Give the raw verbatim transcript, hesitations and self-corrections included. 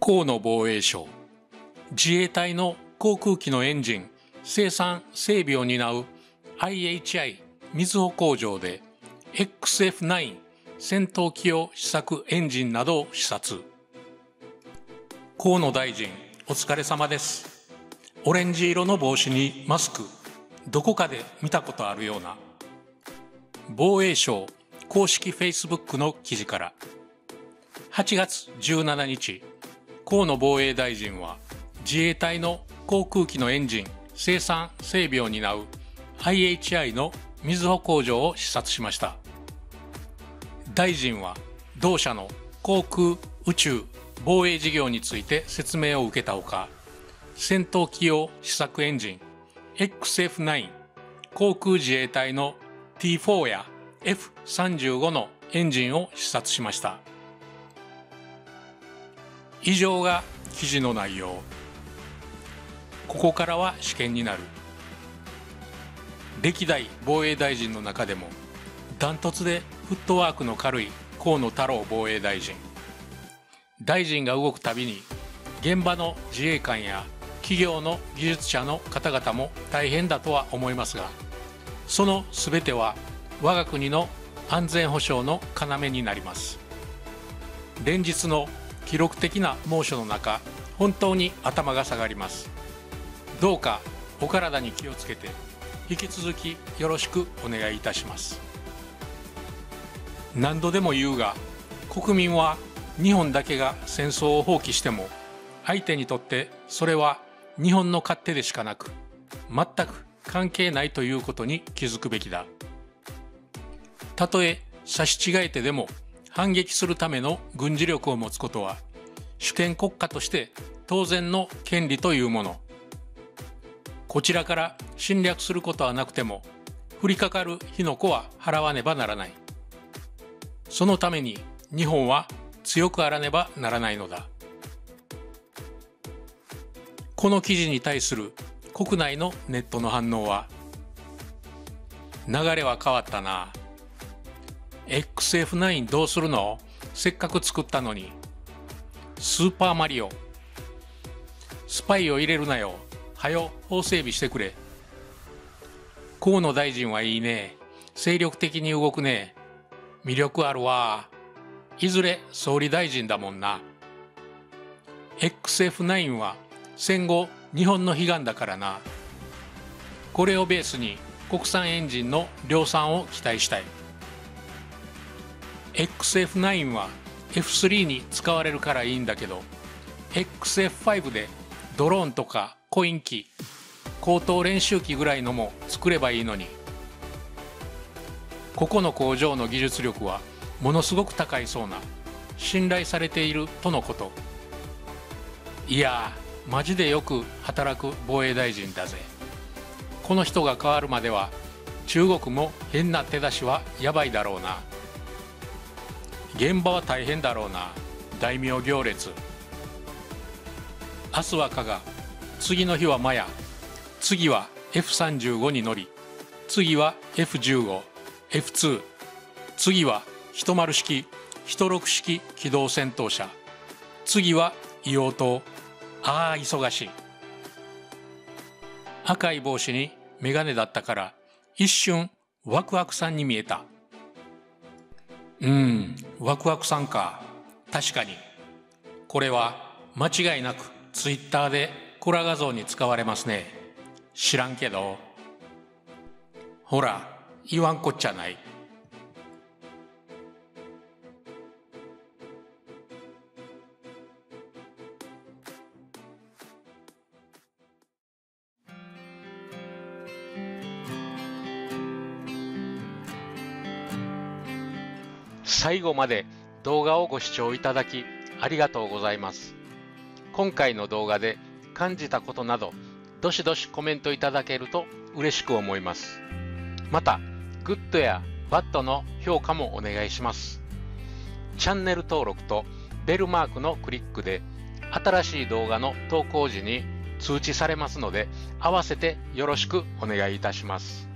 河野防衛省、自衛隊の航空機のエンジン生産整備を担う アイエイチアイ みずほ工場で エックスエフナイン 戦闘機用試作エンジンなどを視察。河野大臣、お疲れ様です。オレンジ色の帽子にマスク、どこかで見たことあるような。防衛省公式 フェイスブック の記事から。はちがつじゅうしちにち、河野防衛大臣は自衛隊の航空機のエンジン生産整備を担う アイエイチアイ のみずほ工場を視察しました。大臣は同社の航空宇宙防衛事業について説明を受けたほか、戦闘機用試作エンジン エックスエフナイン、航空自衛隊の ティーフォー や エフさんじゅうご のエンジンを視察しました。以上が記事の内容。ここからは試験になる。歴代防衛大臣の中でもダントツでフットワークの軽い河野太郎防衛大臣。大臣が動くたびに現場の自衛官や企業の技術者の方々も大変だとは思いますが、その全ては我が国の安全保障の要になります。連日の記録的な猛暑の中、本当に頭が下がります。どうかお体に気をつけて引き続きよろしくお願いいたします。何度でも言うが、国民は日本だけが戦争を放棄しても相手にとってそれは日本の勝手でしかなく、全く関係ないということに気づくべきだ。たとえ差し違えてでも反撃するための軍事力を持つことは主権国家として当然の権利というもの。こちらから侵略することはなくても降りかかる火の粉は払わねばならない。そのために日本は強くあらねばならないのだ。この記事に対する国内のネットの反応は、流れは変わったな。エックスエフナイン どうするの？せっかく作ったのに。スーパーマリオ。スパイを入れるなよ。はよ、法整備してくれ。河野大臣はいいね。精力的に動くね。魅力あるわ。いずれ総理大臣だもんな。エックスエフナイン は戦後日本の悲願だからな。これをベースに国産エンジンの量産を期待したい。エックスエフナイン は エフスリー に使われるからいいんだけど、エックスエフファイブ でドローンとかコイン機、高等練習機ぐらいのも作ればいいのに。ここの工場の技術力はものすごく高いそうな、信頼されているとのこと。いやー、マジでよく働く防衛大臣だぜ。この人が変わるまでは中国も変な手出しはやばいだろうな。現場は大変だろうな。大名行列。明日は加賀、次の日はマヤ、次は エフさんじゅうご に乗り、次は エフじゅうご、エフツー、次は一丸式、一六式機動戦闘車、次は硫黄島。ああ、忙しい。赤い帽子にメガネだったから一瞬ワクワクさんに見えた。うーん、ワクワクさんか。確かに。これは間違いなくツイッターでコラ画像に使われますね。知らんけど。ほら、言わんこっちゃない。最後まで動画をご視聴いただきありがとうございます。今回の動画で感じたことなど、どしどしコメントいただけると嬉しく思います。また、グッドやバッドの評価もお願いします。チャンネル登録とベルマークのクリックで、新しい動画の投稿時に通知されますので、合わせてよろしくお願いいたします。